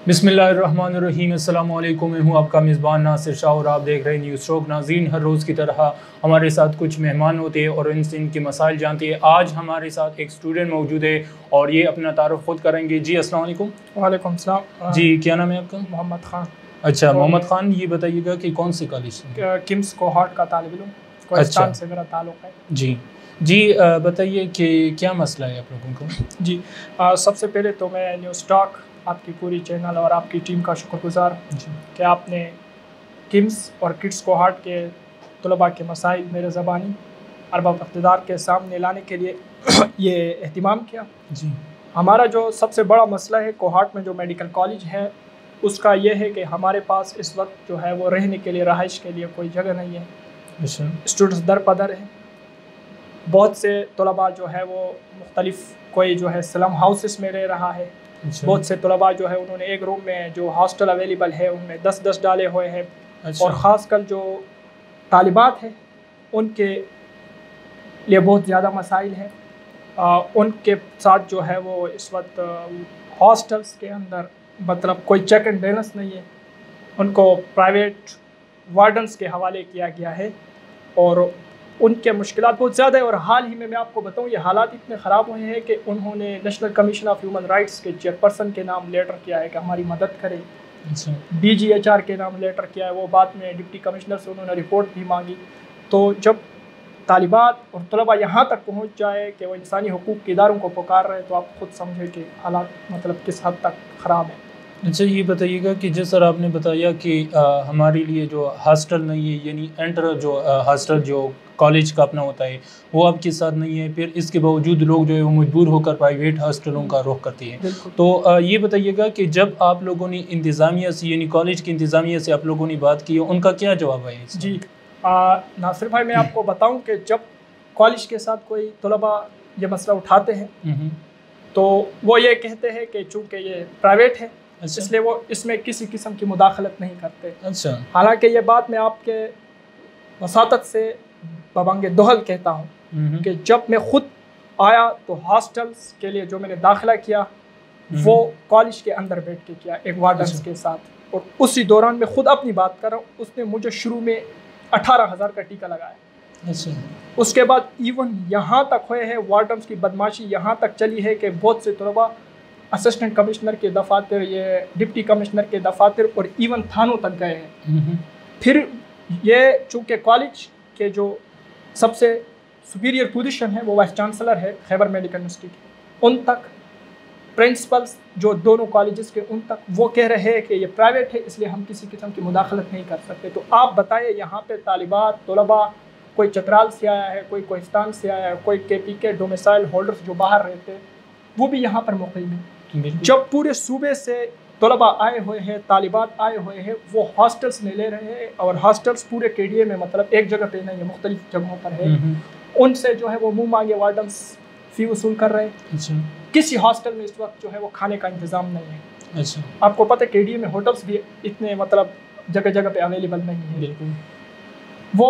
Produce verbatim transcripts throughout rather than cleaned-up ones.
बिस्मिल्लाहिर्रहमानिर्रहीम। अस्सलामु अलैकुम। मैं हूँ आपका मेज़बान नासिर शाह और आप देख रहे हैं न्यूज़ स्ट्रोक। नाज़रीन, हर रोज़ की तरह हमारे साथ कुछ मेहमान होते हैं और इनसे इनके मसाइल जानते हैं। आज हमारे साथ एक स्टूडेंट मौजूद है और ये अपना तारुफ़ खुद करेंगे। जी अस्सलाम वालेकुम। वालेकुम सलाम। जी, क्या नाम है आपका? मोहम्मद ख़ान। अच्छा, मोहम्मद ख़ान, ये बताइएगा कि कौन सी कॉलेज से? किम्स कोहाट का तालिब इल्म, कोहिस्तान से मेरा ताल्लुक़ है। जी जी, बताइए कि क्या मसला है आप लोगों को? जी, आ, सबसे पहले तो मैं न्यूज़ स्टॉक आपकी पूरी चैनल और आपकी टीम का शुक्रगुज़ार कि आपने किम्स और किड्स कोहाट के तलबा के मसाइल मेरे ज़बानी अरबाब इक़्तिदार के सामने लाने के लिए ये एहतिमाम किया। जी, हमारा जो सबसे बड़ा मसला है कोहाट में जो मेडिकल कॉलेज है उसका ये है कि हमारे पास इस वक्त जो है वो रहने के लिए, रहाइश के लिए कोई जगह नहीं है। अच्छा, स्टूडेंट्स दर पदर हैं। बहुत से तलबा जो है वो मुख्तलिफ, कोई जो है स्लम हाउसेस में रह रहा है। अच्छा, बहुत से तलबा जो है उन्होंने एक रूम में जो हॉस्टल अवेलेबल है उनमें दस दस डाले हुए हैं। अच्छा, और ख़ासकर जो तालिबात हैं उनके लिए बहुत ज़्यादा मसाइल हैं। आ, उनके साथ जो है वो इस वक्त हॉस्टल्स के अंदर मतलब कोई चेक एंड बैलेंस नहीं है। उनको प्राइवेट वार्डन्स के हवाले किया गया है और उनके मुश्किलात बहुत ज़्यादा है। और हाल ही में मैं आपको बताऊं, ये हालात इतने ख़राब हुए हैं कि उन्होंने National Commission of Human Rights के चेयरपर्सन के नाम लेटर किया है कि हमारी मदद करें। अच्छा, डी जी एच आर के नाम लेटर किया है। वो बाद में डिप्टी कमिश्नर से उन्होंने रिपोर्ट भी मांगी। तो जब तालिबात और तलबा यहाँ तक पहुँच जाए कि वो इंसानी हुकूक के इदारों को पुकार रहे हैं तो आप खुद समझें कि हालात मतलब किस हद तक ख़राब है। अच्छा, ये बताइएगा कि जिस तरह आपने बताया कि आ, हमारे लिए जो हॉस्टल नहीं है, यानी एंटर जो हॉस्टल जो कॉलेज का अपना होता है वो आपके साथ नहीं है, फिर इसके बावजूद लोग जो है वो मजबूर होकर प्राइवेट हॉस्टलों का रुख करते हैं। तो आ, ये बताइएगा कि जब आप लोगों ने इंतज़ामिया से, यानी कॉलेज की इंतज़ामिया से आप लोगों ने बात की, उनका क्या जवाब है? जी नासिर भाई, मैं आपको बताऊं कि जब कॉलेज के साथ कोई तलबा ये मसला उठाते हैं तो वो ये कहते हैं कि चूँकि ये प्राइवेट है, अच्छा, इसलिए वो इसमें किसी किस्म की मुदाखलत नहीं करते। अच्छा, हालांकि ये बात मैं आपके वसातत से बबांगे दोहल कहता हूँ कि जब मैं खुद आया तो हॉस्टल्स के लिए जो मैंने दाखिला किया वो कॉलेज के अंदर बैठ के किया एक वार्डन्स के साथ, और उसी दौरान मैं खुद अपनी बात कर रहा हूँ, उसने मुझे शुरू में अठारह हज़ार का टीका लगाया। अच्छा, उसके बाद इवन यहाँ तक हुए हैं, वार्डन्स की बदमाशी यहाँ तक चली है कि बहुत से तलबा असिस्टेंट कमिश्नर के दफातर, ये डिप्टी कमिश्नर के दफातर और इवन थानों तक गए हैं। फिर ये चूँकि कॉलेज के जो सबसे सुपीरियर पोजीशन है वो वाइस चांसलर है खैबर मेडिकल यूनिवर्सिटी, उन तक प्रिंसिपल्स जो दोनों कॉलेजेस के उन तक वो कह रहे हैं कि ये प्राइवेट है इसलिए हम किसी किस्म की मुदाखलत नहीं कर सकते। तो आप बताइए, यहाँ पे तालिबात तलबा, कोई चतराल से आया है, कोई कोहिस्तान से आया है, कोई के पी के डोमिसाइल होल्डर्स जो बाहर रहते हैं वो भी यहाँ पर मुक़ीम है। जब पूरे सूबे से तलबा आए हुए हैं, तालिबात आए हुए हैं, वो हॉस्टल्स में ले रहे हैं और हॉस्टल्स पूरे के डी ए में मतलब एक जगह पे नहीं है, मुख्तलिफ जगहों पर है। उनसे जो है वो मुँह मांगे वार्डन्स फ़ी वसूल कर रहे हैं। अच्छा, किसी हॉस्टल में इस वक्त जो है वो खाने का इंतज़ाम नहीं है। अच्छा, आपको पता है के डी ए में होटल्स भी इतने मतलब जगह जगह पे अवेलेबल नहीं है। बिल्कुल। वो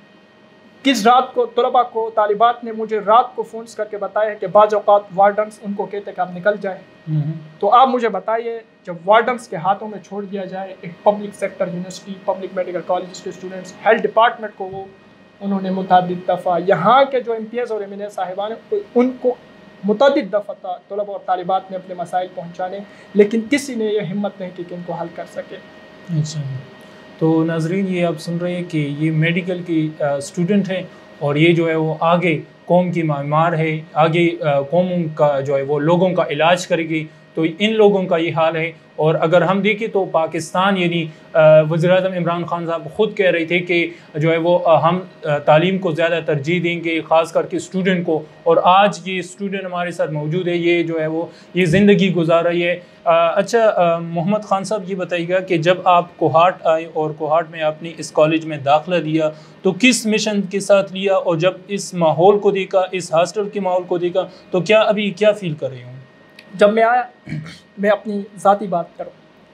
किस रात को तलबा को तालिबात ने मुझे रात को फ़ोन करके बताया है कि बाज़ औक़ात वार्डन्स उनको कहते हैं कि आप निकल जाए। तो आप मुझे बताइए, जब वार्डन्स के हाथों में छोड़ दिया जाए एक public sector university, public medical college के स्टूडेंट्स, हेल्थ डिपार्टमेंट को वो उन्होंने मुतअद्दिद दफ़ा, यहाँ के जो एम पी एस और एम एन ए साहिबान हैं उनको मुतअद्दिद दफ़ा तलबा और तालिबात ने अपने मसाइल पहुँचाने, लेकिन किसी ने यह हिम्मत नहीं की कि इनको हल कर सके। अच्छा, तो नाजरीन, ये आप सुन रहे हैं कि ये मेडिकल की स्टूडेंट हैं और ये जो है वो आगे कौम की मामार है, आगे कौम का जो है वो लोगों का इलाज करेगी। तो इन लोगों का ये हाल है। और अगर हम देखें तो पाकिस्तान, यानी वज़ीर-ए-आज़म इमरान खान साहब ख़ुद कह रहे थे कि जो है वो हम तालीम को ज़्यादा तरजीह देंगे, ख़ास करके स्टूडेंट को। और आज ये स्टूडेंट हमारे साथ मौजूद है, ये जो है वो ये ज़िंदगी गुजार रही है। अच्छा मोहम्मद ख़ान साहब, ये बताइएगा कि जब आप कोहाट आए और कोहाट में आपने इस कॉलेज में दाखिला लिया तो किस मिशन के साथ लिया, और जब इस माहौल को देखा, इस हॉस्टल के माहौल को देखा, तो क्या अभी क्या फ़ील कर रहे हो? जब मैं आया, मैं अपनी ज़ाती बात करूँ,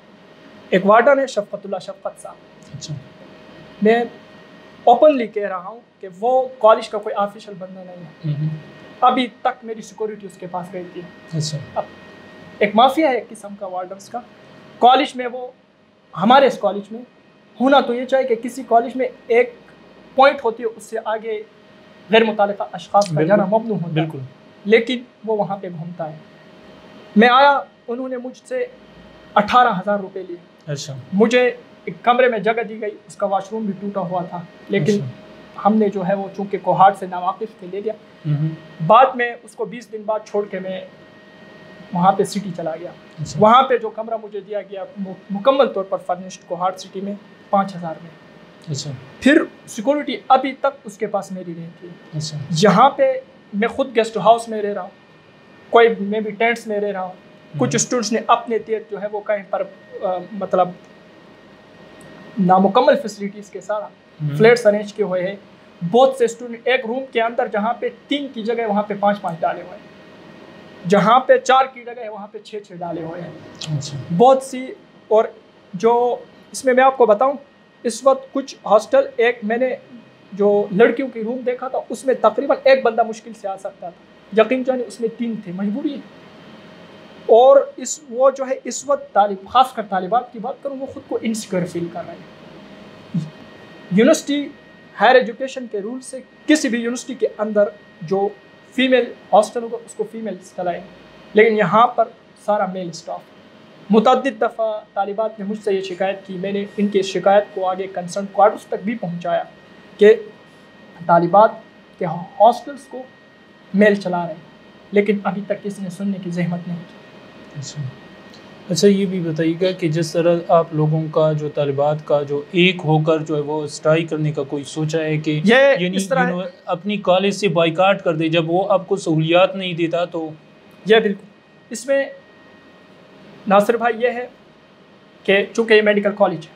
एक वार्डन है शफ़क़तुल्लाह शफ़क़त साहब। अच्छा, मैं ओपनली कह रहा हूँ कि वो कॉलेज का कोई ऑफिशियल बंदा नहीं है। अभी तक मेरी सिक्योरिटी उसके पास रहती है। अच्छा, अब एक माफिया है एक किस्म का वार्डन्स का। कॉलेज में वो हमारे इस कॉलेज में होना तो ये चाहिए कि किसी कॉलेज में एक पॉइंट होती है, उससे आगे गैर मुताल्लिक़ा अशख़ास का जाना ममनू होता है, बिल्कुल, लेकिन वो वहाँ पे घूमता है। मैं आया, उन्होंने मुझसे अठारह हज़ार रुपये लिए। अच्छा, मुझे एक कमरे में जगह दी गई, उसका वाशरूम भी टूटा हुआ था, लेकिन अच्छा। हमने जो है वो चूँकि कोहाट से नावाकिफ़ थे ले लिया। बाद में उसको बीस दिन बाद छोड़ के मैं वहाँ पे सिटी चला गया। अच्छा। वहाँ पे जो कमरा मुझे दिया गया मु, मुकम्मल तौर पर फर्निश्ड कोहाट सिटी में पाँच हज़ार में। अच्छा। फिर सिक्योरिटी अभी तक उसके पास मेरी रहती है। अच्छा। यहाँ पे मैं खुद गेस्ट हाउस में रह रहा हूँ, कोई मैं भी टेंट्स में रह रहा हूँ। कुछ स्टूडेंट्स ने अपने तेज जो है वो कहीं पर आ, मतलब नामुकम्मल फैसिलिटीज़ के साथ फ्लैट्स अरेंज किए हुए हैं। बहुत से स्टूडेंट एक रूम के अंदर जहाँ पे तीन की जगह वहाँ पे पाँच पाँच डाले हुए हैं, जहाँ पे चार की जगह वहाँ पे छः छः डाले हुए हैं। अच्छा। बहुत सी, और जो इसमें मैं आपको बताऊँ, इस वक्त कुछ हॉस्टल, एक मैंने जो लड़कियों की रूम देखा था उसमें तकरीबन एक बंदा मुश्किल से आ सकता था, यकीन जाने उसमें तीन थे, मजबूरी है। और इस वो जो है इस वक्त तालिब, खासकर तालिबात की बात करूँ, वो खुद को इनसिक्योर फील कर रहे हैं। यूनिवर्सिटी हायर एजुकेशन के रूल से किसी भी यूनिवर्सिटी के अंदर जो फीमेल हॉस्टल होगा उसको फीमेल्स चलाएंगे, लेकिन यहाँ पर सारा मेल स्टाफ। मुतअद्दिद दफ़ा तालिबात ने मुझसे ये शिकायत की, मैंने इनकी शिकायत को आगे कंसर्न क्वार्टर्स तक भी पहुँचाया कि तालिबात के हॉस्टल्स को मेल चला रहे हैं, लेकिन अभी तक किसी ने सुनने की जहमत नहीं की। अच्छा। अच्छा, ये भी बताइएगा कि जिस तरह आप लोगों का जो तालिबात का जो एक होकर जो है वो स्ट्राइक करने का कोई सोचा है कि ये यानी इस तरह अपनी कॉलेज से बाइकाट कर दे जब वो आपको सहूलियात नहीं देता, तो यह बिल्कुल इसमें नासिर भाई ये है कि चूँकि ये मेडिकल कॉलेज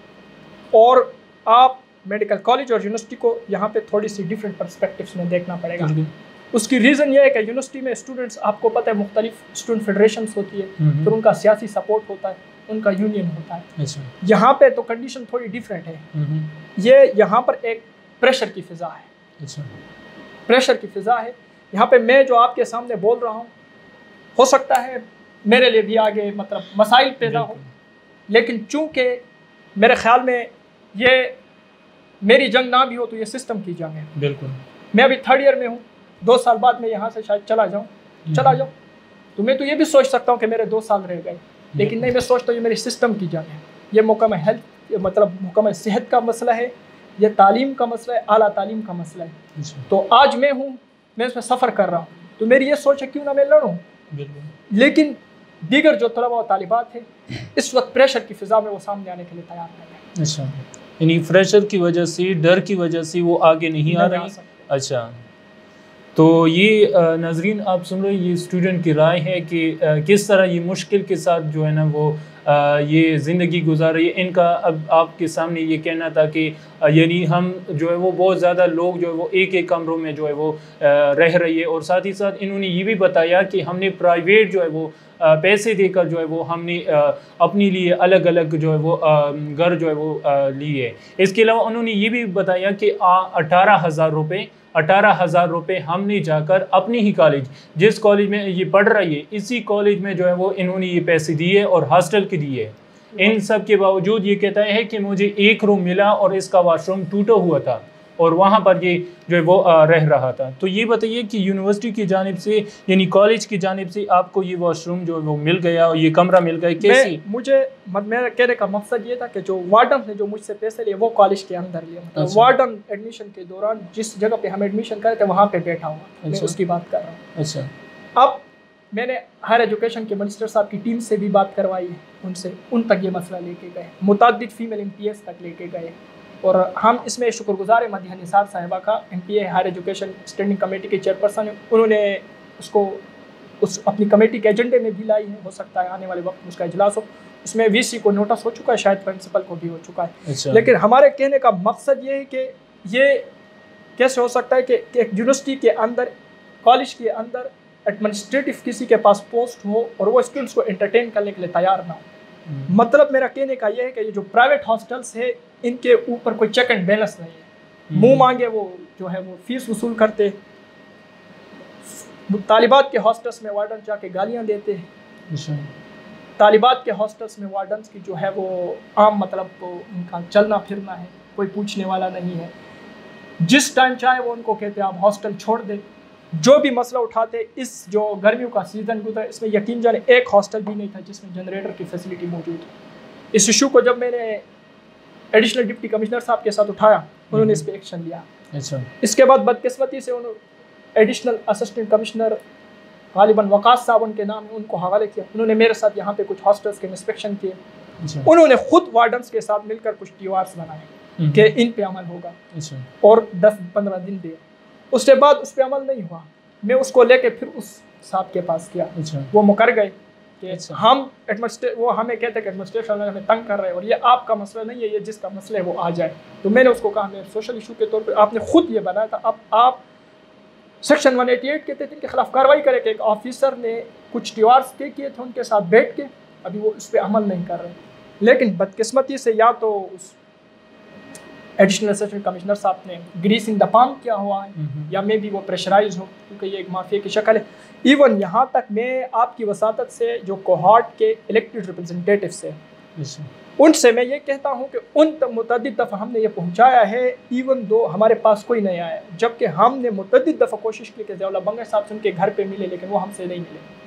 है और आप मेडिकल कॉलेज और यूनिवर्सिटी को यहाँ पे थोड़ी सी डिफरेंट पर्सपेक्टिव्स में देखना पड़ेगा। उसकी रीज़न ये है कि यूनिवर्सिटी में स्टूडेंट्स, आपको पता है, मुख्तलिफ स्टूडेंट फेडरेशंस होती है, फिर उनका सियासी सपोर्ट होता है, उनका यूनियन होता है। अच्छा। यहाँ पे तो कंडीशन थोड़ी डिफरेंट है। ये यहाँ पर एक प्रेशर की फ़िज़ा है। अच्छा। प्रेशर की फ़िज़ा है यहाँ पे। मैं जो आपके सामने बोल रहा हूँ, हो सकता है मेरे लिए भी आगे मतलब मसाइल पैदा हो, लेकिन चूँकि मेरे ख्याल में ये मेरी जंग ना भी हो तो ये सिस्टम की जंग है। बिल्कुल। मैं अभी थर्ड ईयर में हूँ, दो साल बाद मैं यहाँ से शायद चला जाऊँ चला जाऊँ तो मैं तो ये भी सोच सकता हूँ कि मेरे दो साल रह गए, लेकिन नहीं, मैं सोचता हूँ ये मेरी सिस्टम की जंग है। ये मुकम्मल हेल्थ, मतलब मुकम्मल सेहत का मसला है, ये तालीम का मसला है, आला तालीम का मसला है। तो आज मैं हूँ, मैं इसमें सफ़र कर रहा हूँ, तो मेरी ये सोच है क्यों ना मैं लड़ूँ। लेकिन दीगर जो तलबा और तालिबात है इस वक्त प्रेशर की फ़िज़ा में वो सामने आने के लिए तैयार नहीं है। अच्छा, यानी प्रेशर की वजह से, डर की वजह से वो आगे नहीं आ रही। अच्छा, तो ये नाज़रीन आप सुन रहे, ये स्टूडेंट की राय है कि किस तरह ये मुश्किल के साथ जो है ना वो ये ज़िंदगी गुजार रही है। इनका अब आपके सामने ये कहना था कि यानी हम जो है वो बहुत ज़्यादा लोग जो है वो एक एक कमरों में जो है वो रह रही है, और साथ ही साथ इन्होंने ये भी बताया कि हमने प्राइवेट जो है वो पैसे देकर जो है वो हमने अपने लिए अलग अलग जो है वो घर जो है वो लिए। इसके अलावा उन्होंने ये भी बताया कि अठारह हज़ार रुपये अठारह हज़ार रुपये हमने जाकर अपनी ही कॉलेज, जिस कॉलेज में ये पढ़ रही है, इसी कॉलेज में जो है वो इन्होंने ये पैसे दिए और हॉस्टल के दिए। इन सब के बावजूद ये कहता है कि मुझे एक रूम मिला और इसका वाशरूम टूटा हुआ था और वहाँ पर ये जो है वो रह रहा था। तो ये बताइए कि यूनिवर्सिटी की जानिब से यानी कॉलेज की जानिब से आपको ये वाशरूम जो है वो मिल गया और ये कमरा मिल गया, कैसे? मुझे मेरा कहने का मकसद ये था कि जो वार्डन ने जो मुझसे पैसे लिए वो कॉलेज के अंदर लिए, मतलब अच्छा। वार्डन एडमिशन के दौरान जिस जगह पे हम एडमिशन करे थे वहाँ पे बैठा हुआ, अच्छा। मैं उसकी बात कर रहा हूँ। अच्छा। अब मैंने हायर एजुकेशन के मिनिस्टर साहब की टीम से भी बात करवाई है, उनसे उन तक ये मसला लेके गए, मुतअद्दिद फीमेल एम पी एस तक लेके गए, और हम इसमें शुक्रगुजार है मदिहा निसार साहिबा का, M P A higher education standing committee के चेयरपर्सन है। उन्होंने उसको उस अपनी कमेटी के एजेंडे में भी लाई है, हो सकता है आने वाले वक्त उसका इजलास हो, उसमें वी सी को नोटिस हो चुका है, शायद प्रिंसिपल को भी हो चुका है। अच्छा। लेकिन हमारे कहने का मकसद ये है कि ये कैसे हो सकता है कि एक यूनिवर्सिटी के अंदर, कॉलेज के अंदर एडमिनिस्ट्रेटिव किसी के पास पोस्ट हो और वो स्टूडेंट्स को एंटरटेन करने के लिए तैयार ना हो। मतलब मेरा कहने का ये है कि ये जो प्राइवेट हॉस्टल्स है इनके ऊपर कोई चेक एंड बैलेंस नहीं है, मुंह मांगे वो जो है वो फीस वसूल करते, तालिबात के हॉस्टल्स में वार्डन जाके गालियां देते हैं, तालिबात के हॉस्टल्स में वार्डन्स की जो है वो आम मतलब वो उनका चलना फिरना है, कोई पूछने वाला नहीं है। जिस टाइम चाहे वो उनको कहते हैं आप हॉस्टल छोड़ दे, जो भी मसला उठाते। इस जो गर्मियों का सीज़न गुजरा इसमें यकीन जाने एक हॉस्टल भी नहीं था जिसमें जनरेटर की फैसिलिटी मौजूद है। इस इशू को जब मैंने एडिशनल डिप्टी कमिश्नर साहब के साथ उठाया, उन्होंने इस पर एक्शन लिया। अच्छा। इसके बाद बदकिस्मती से उन्होंने एडिशनल असिस्टेंट कमिश्नर गालिबन वकास साहब उनके नाम है, उनको हवाले किया। उन्होंने मेरे साथ यहाँ पे कुछ हॉस्टल्स के इंस्पेक्शन किए। अच्छा। उन्होंने खुद वार्डन्स के साथ मिलकर कुछ टी आर्स बनाए कि इन पे अमल होगा। अच्छा। और दस पंद्रह दिन दिए, उसके बाद उस पर अमल नहीं हुआ। मैं उसको लेके फिर उस साहब के पास गया। अच्छा। वो मुकर गए कि अच्छा। हम एडमिनिस्ट्रे वो हमें कहते हैं कि एडमिनिस्ट्रेशन हमें तंग कर रहे हैं और ये आपका मसला नहीं है, ये जिसका मसला है वो आ जाए। तो मैंने उसको कहा मैं सोशल इशू के तौर पर आपने खुद ये बनाया था, अब आप सेक्शन वन एटी एट के तहत इनके खिलाफ कार्रवाई करें कि एक ऑफिसर ने कुछ टीआर्स तय किए थे उनके साथ बैठ के, अभी वो इस पर अमल नहीं कर रहे। लेकिन बदकिस्मती से या तो उस एडिशनल असिस्टेंट कमिश्नर साहब ने ग्रीस इन द पाम किया हुआ है या मे भी वो प्रेशराइज हो, क्योंकि ये एक माफिया की शक्ल है। इवन यहाँ तक मैं आपकी वसातत से जो कोहॉर्ट के इलेक्टेड रिप्रेजेंटेटिव्स है उनसे मैं ये कहता हूँ कि उन मुतअद्दिद दफ़ा हमने ये पहुँचाया है, इवन दो हमारे पास कोई नहीं आया, जबकि हमने मुतअद्दिद दफ़ा कोशिश की कि ज़ियाउल्लाह बंगर साहब से उनके घर पे मिले, लेकिन वो हमसे नहीं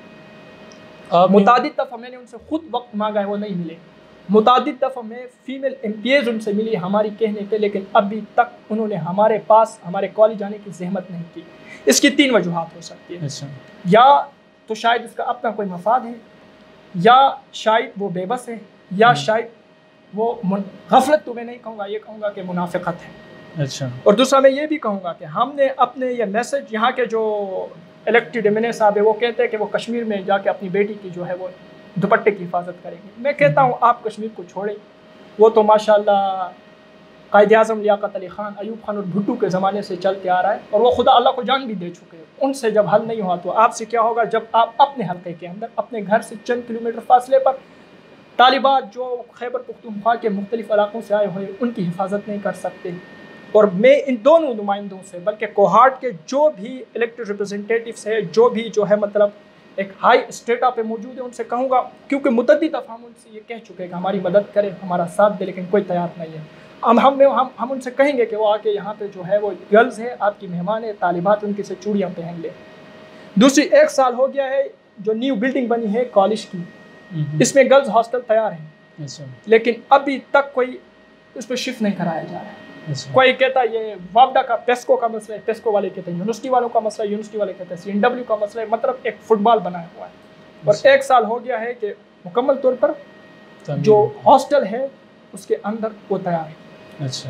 मिले। मुतअद्दिद दफ़ा मैंने उनसे खुद वक्त मांगा है, वो नहीं मिले। मुतअद्दिद दफ़ा मैं फीमेल एम पी एज उनसे मिली हमारी कहने पे, लेकिन अभी तक उन्होंने हमारे पास हमारे कॉलेज आने की जहमत नहीं की। इसकी तीन वजूहात हो सकती है। अच्छा। या तो शायद उसका अपना कोई मफाद है, या शायद वो बेबस है, या शायद वो गफलत, तो मैं नहीं कहूँगा, ये कहूँगा कि मुनाफिकत है। अच्छा। और दूसरा मैं ये भी कहूँगा कि हमने अपने ये मैसेज यहाँ के जो इलेक्टेड एम एन ए साहब है वो कहते हैं कि वो कश्मीर में जाके अपनी बेटी की जो है वो दुपट्टे की हिफाजत करेंगे। मैं कहता हूँ आप कश्मीर को छोड़ें, वो तो माशाल्लाह कायदे आज़म लियाकत अली ख़ान, अयूब खान और भुट्टो के ज़माने से चलते आ रहा है और वो खुदा अल्लाह को जान भी दे चुके हैं। उनसे जब हल नहीं हुआ तो आपसे क्या होगा जब आप अपने हल्के के अंदर अपने घर से चंद किलोमीटर फासले पर तालिबात जो खैबर पख्तूनख्वा के मुख्तलिफ इलाकों से आए हुए उनकी हिफाजत नहीं कर सकते। और मैं इन दोनों नुमाइंदों से, बल्कि कोहार्ट के जो भी इलेक्टेड रिप्रेजेंटेटिव्स है, जो भी जो है मतलब एक हाई स्टेटा पे मौजूद है, उनसे कहूँगा, क्योंकि मुतअद्दिद दफ़ा हम उनसे ये कह चुके हैं कि हमारी मदद करें, हमारा साथ दे, लेकिन कोई तैयार नहीं है। हम हम हम हम उनसे कहेंगे कि वो आके यहाँ पे जो है वो गर्ल्स है, आपकी मेहमान है, तालिबात उनकी से चूड़ियाँ पहन ले। दूसरी, एक साल हो गया है जो न्यू बिल्डिंग बनी है कॉलेज की, इसमें गर्ल्स हॉस्टल तैयार है, लेकिन अभी तक कोई उस पर शिफ्ट नहीं कराया जा रहा है। कोई कहता है ये वापडा का पेस्को का मसला है, पेस्को वाले कहते हैं यूनिवर्सिटी वालों का मसला है, यूनिवर्सिटी वाले कहते हैं सी एन डब्ल्यू का मसला है। मतलब एक फुटबॉल बनाया हुआ है। और एक साल हो गया है कि मुकम्मल तौर पर जो हॉस्टल है उसके अंदर वो तैयार है। अच्छा,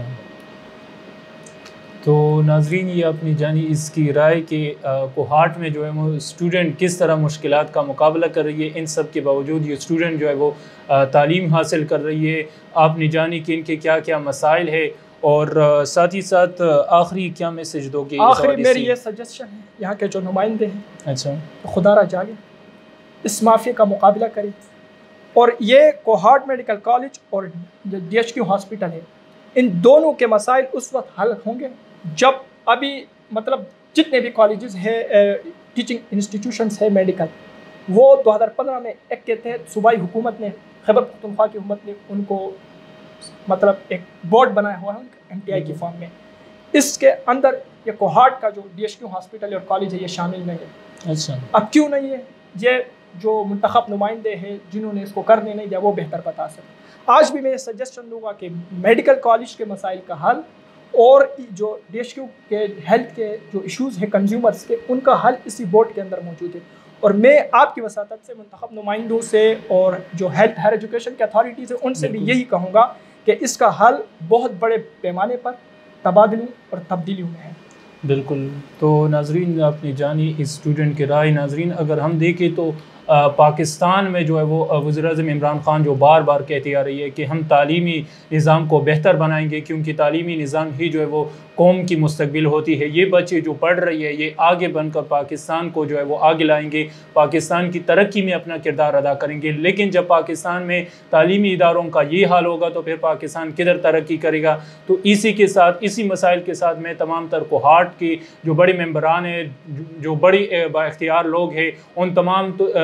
तो नाजरीन ये अपनी जानी इसकी राय कि कोहार्ट में जो है वो स्टूडेंट किस तरह मुश्किलात का मुकाबला कर रही है, इन सब के बावजूद ये स्टूडेंट जो है वो तालीम हासिल कर रही है। आपने जानी कि इनके क्या क्या मसाइल है, और साथ ही साथ आखिरी क्या मैसेज दोगे? आखिरी मेरी ये सजेशन है यहाँ के जो नुमाइंदे हैं, अच्छा तो खुदारा जागे, इस माफिया का मुकाबला करें। और ये कोहार्ट मेडिकल कॉलेज और जो डी एच क्यू हॉस्पिटल है, इन दोनों के मसाइल उस वक्त हल होंगे जब अभी मतलब जितने भी कॉलेजेस है, टीचिंग इंस्टीट्यूशंस है मेडिकल, वो दो हज़ार पंद्रह में एक के तहत सूबाई हुकूमत ने, खैबर पख्तूनख्वा की हुकूमत ने उनको मतलब एक बोर्ड बनाया हुआ है एम टी आई की फॉर्म में। इसके अंदर ये कोहार्ट का जो डी एच क्यू हॉस्पिटल और कॉलेज है ये शामिल नहीं है। अच्छा, अब क्यों नहीं है? ये जो मुंतखब नुमाइंदे हैं जिन्होंने इसको करने नहीं दिया वो बेहतर बता सकते। आज भी मैं सजेशन दूंगा कि मेडिकल कॉलेज के मसाइल का हल और जो डी एच क्यू के हेल्थ के जो इश्यूज़ हैं कंज्यूमर्स के, उनका हल इसी बोर्ड के अंदर मौजूद है। और मैं आपकी वसातत से मुंतखब नुमाइंदों से और जो हेल्थ हायर एजुकेशन के अथॉरिटीज़ हैं उनसे भी यही कहूँगा कि इसका हल बहुत बड़े पैमाने पर तबादलों और तब्दीलियों में है। बिल्कुल। तो नाजरीन आपने जानी इस स्टूडेंट की राय। नाजरीन अगर हम देखें तो आ, पाकिस्तान में जो है वो वज़ीर-ए-आज़म इमरान ख़ान जो बार बार कहती आ रही है कि हम तालीमी निज़ाम को बेहतर बनाएंगे, क्योंकि तालीमी निज़ाम ही जो है वो कौम की मुस्तकबिल होती है। ये बच्चे जो पढ़ रही है ये आगे बनकर पाकिस्तान को जो है वो आगे लाएंगे, पाकिस्तान की तरक्की में अपना किरदार अदा करेंगे। लेकिन जब पाकिस्तान में तालीमी इदारों का ये हाल होगा तो फिर पाकिस्तान किधर तरक्की करेगा? तो इसी के साथ, इसी मसाइल के साथ मैं तमाम तर कोहार्ट की जो बड़ी मेम्बरान हैं, जो बड़ी बाइख्तियार लोग हैं, उन तमाम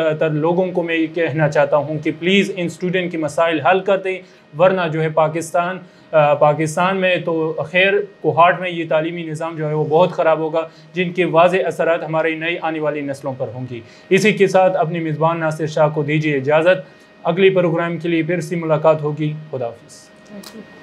तर लोगों को मैं ये कहना चाहता हूँ कि प्लीज़ इन स्टूडेंट के मसाइल हल कर दें, वरना जो है पाकिस्तान आ, पाकिस्तान में तो खैर कोहाट में ये तालीमी निज़ाम जो है वो बहुत ख़राब होगा, जिनके वाज़े असरात हमारी नई आने वाली नस्लों पर होंगी। इसी के साथ अपनी मेज़बान नासिर शाह को दीजिए इजाज़त। अगली प्रोग्राम के लिए फिर से मुलाकात होगी। खुदा हाफ़िज़।